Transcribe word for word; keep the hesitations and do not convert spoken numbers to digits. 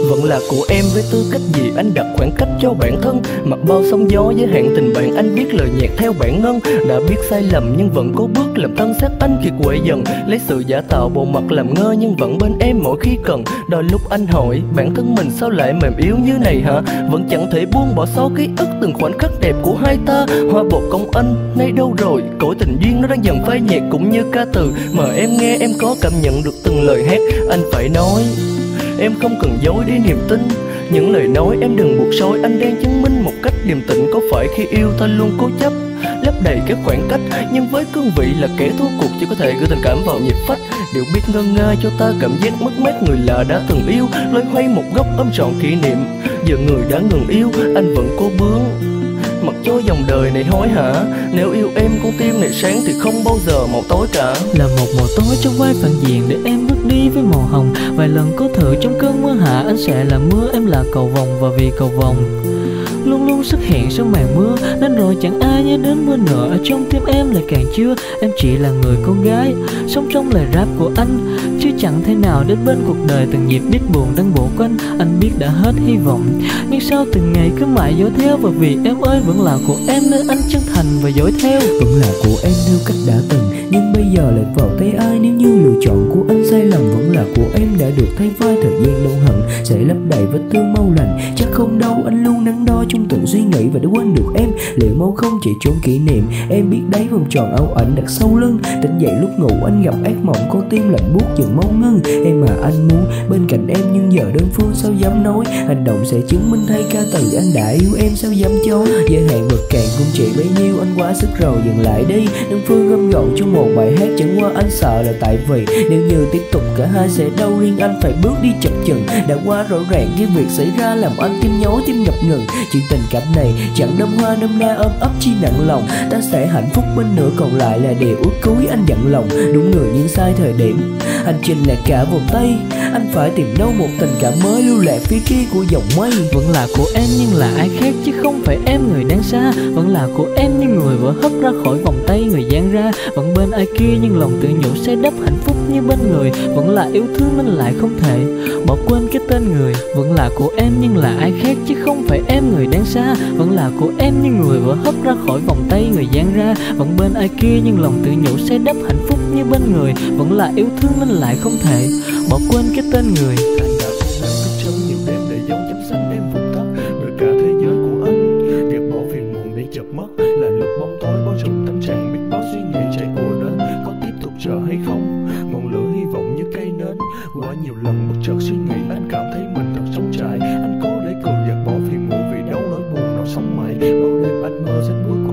Vẫn là của em với tư cách gì anh đặt khoảng cách cho bản thân. Mặc bao sóng gió giới hạn tình bạn, anh biết lời nhạc theo bản ngân. Đã biết sai lầm nhưng vẫn cố bước làm thân xác anh kiệt quệ dần. Lấy sự giả tạo bộ mặt làm ngơ nhưng vẫn bên em mỗi khi cần. Đôi lúc anh hỏi bản thân mình sao lại mềm yếu như này hả? Vẫn chẳng thể buông bỏ xóa ký ức từng khoảnh khắc đẹp của hai ta. Hoa bột công anh nay đâu rồi? Cõi tình duyên nó đang dần phai nhạt cũng như ca từ mà em nghe. Em có cảm nhận được từng lời hát anh phải nói. Em không cần dối đi niềm tin. Những lời nói em đừng buộc sôi. Anh đang chứng minh một cách điềm tĩnh. Có phải khi yêu ta luôn cố chấp lấp đầy các khoảng cách, nhưng với cương vị là kẻ thua cuộc chỉ có thể gửi tình cảm vào nhịp phách. Điều biết ngơ ngơ cho ta cảm giác mất mát người lạ đã từng yêu. Loay hoay một góc ôm trọn kỷ niệm. Giờ người đã ngừng yêu anh vẫn cố bướng. Mặc cho dòng đời này hối hả. Nếu yêu em con tim này sáng thì không bao giờ màu tối cả. Là một màu tối trong vai phản diện để em bước đi với màu hồng. Vài lần có thử trong cơn mưa hạ anh sẽ là mưa, em là cầu vồng và vì cầu vồng luôn luôn xuất hiện sau màn mưa, nên rồi chẳng ai nhớ đến mưa nữa. Ở trong tim em lại càng chưa. Em chỉ là người con gái sống trong lời rap của anh, chứ chẳng thể nào đến bên cuộc đời từng nhịp biết buồn đang bổ quanh. Anh biết đã hết hy vọng, nhưng sao từng ngày cứ mãi dõi theo. Và vì em ơi vẫn là của em nên anh chân thành và dõi theo. Vẫn là của em theo cách đã từng, nhưng bây giờ lại vào tay ai? Nếu như lựa chọn của anh sai lầm, vẫn là của em đã được thay vai. Thời gian đâu hận sẽ lấp đầy vết thương mau lành. Chắc không đâu anh luôn đắn đo trong từng suy nghĩ và đã quên được em. Liệu mau không chỉ trốn kỷ niệm? Em biết đấy vòng tròn áo ảnh đặt sau lưng. Tỉnh dậy lúc ngủ anh gặp ác mộng, con tim lạnh buốt dần mau ngưng. Em mà anh muốn bên cạnh em, nhưng giờ đơn phương sao dám nói. Hành động sẽ chứng minh thay ca từ anh đã yêu em sao dám chối. Giới hạn vật cạn cũng chỉ bấy nhiêu, anh quá sức rồi dừng lại đi. Đơn phương gom gọn trong một bài hát, chẳng qua anh sợ là tại vì nếu như tiếp tục cả hai sẽ đau. Riêng anh phải bước đi chập chừng, đã quá rõ ràng cái việc xảy ra làm anh tim nhói tim ngập ngừng. Chuyện tình cảm này chẳng đâm hoa đâm la ôm ấp chi nặng lòng. Ta sẽ hạnh phúc bên nửa còn lại là điều ước cuối anh dặn lòng. Đúng người nhưng sai thời điểm, hành trình là cả vòng tay. Anh phải tìm đâu một tình cảm mới lưu lạc phía kia của dòng mây. Vẫn là của em nhưng là ai khác chứ không phải em người đang xa. Vẫn là của em nhưng người vừa hất ra khỏi vòng tay người dang ra. Vẫn bên ai kia nhưng lòng tự nhủ sẽ đắp hạnh phúc như bên người. Vẫn là yêu thương nên lại không thể bỏ quên cái tên người. Vẫn là của em nhưng là ai khác chứ không phải em người đang xa. Vẫn là của em nhưng người vừa hất ra khỏi vòng tay người dang ra. Vẫn bên ai kia nhưng lòng tự nhủ sẽ đắp hạnh phúc như bên người. Vẫn là yêu thương nên lại không thể bỏ quên cái tên người. Anh đã không em thức trắng nhiều đêm để dấu chấm xanh em vùng tắt bởi cả thế giới của anh. Gạt bỏ phiền muộn để chợp mắt là lúc bóng tối bao trùm tâm trạng. Biết bao suy nghĩ chạy ùa đến, có tiếp tục chờ hay không? Ngọn lửa hy vọng như cây nến. Qua nhiều lần bất chợt suy nghĩ anh cảm thấy mình thật sống trải. Anh cố để cười gạt bỏ phiền muộn vì đâu nỗi buồn nào sống mãi. Bao đêm anh mơ giấc mưa